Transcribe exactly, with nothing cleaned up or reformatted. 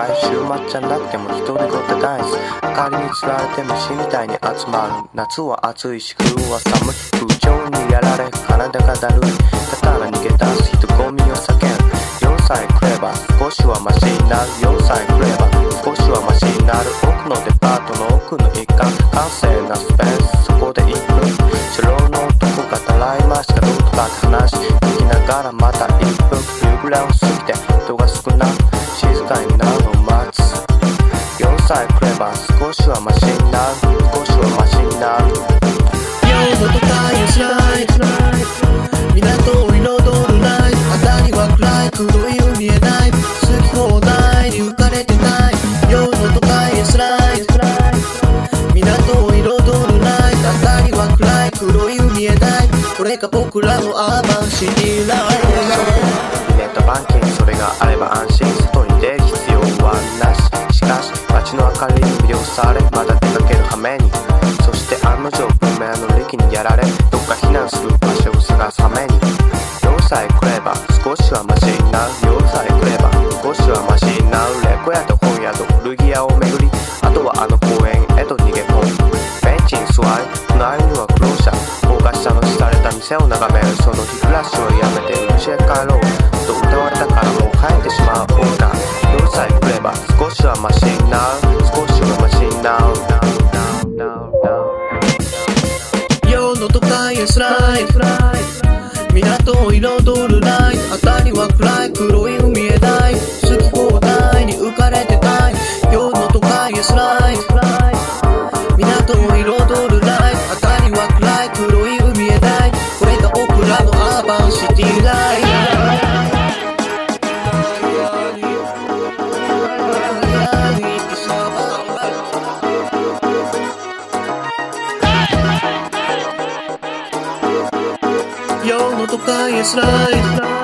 い週末じゃなくても独り言ダンス。明かりにつられて虫みたいに集まる。夏は暑いし冬は寒い。空調にやられ体がだるい。だから逃げ出す人ゴミを叫ぶ。よんさいくれば少しはマシになる。よんさいくれば少しはマシになる。奥のデパートの奥の一角、閑静なスペース、そこで一分。初老の男がたらい回しかどうとかって話聞きながらまた一分。夕暮れを過ぎて人が少なく静かになるのを待つ。よんさいくれば少しはマシになる。少しはマシになる。 夜の都会へスライド、港を彩るライト。辺りは暗い、黒い海へない。好き放題に浮かれてない。夜の都会へスライド、港を彩るライト。辺りは暗い、黒い海へない。これが僕らのアーバンシティライフ。 ネットバンキング、それがあれば安心。外に出る必要はなし。しかし街の明かりに魅了されまた出かける羽目に。そして案の定文明の力にやられどっか避難する場所を探すために。よんさいくれば少しはマシになる。よんさいくれば少しはマシになる。レコヤと本宿古着屋を巡り、あとはあの公園へと逃げ込む。ベンチに座り隣にはクローシャー。高架下の廃れた店を眺める。その日暮らしをやめて家へ帰ろうと歌われたからもう帰ってしまう。オーガンよんさいくれば少しはマシになる。少しはマシになる。 夜の都会へスライド、港を彩るライト。辺りは暗い、黒い海へない。好き放題に浮かれてたい。夜の都会へスライド、港を彩るライト。辺りは暗い、黒い海へない。これが僕らのアーバンシティライフ。夜の都会へスライド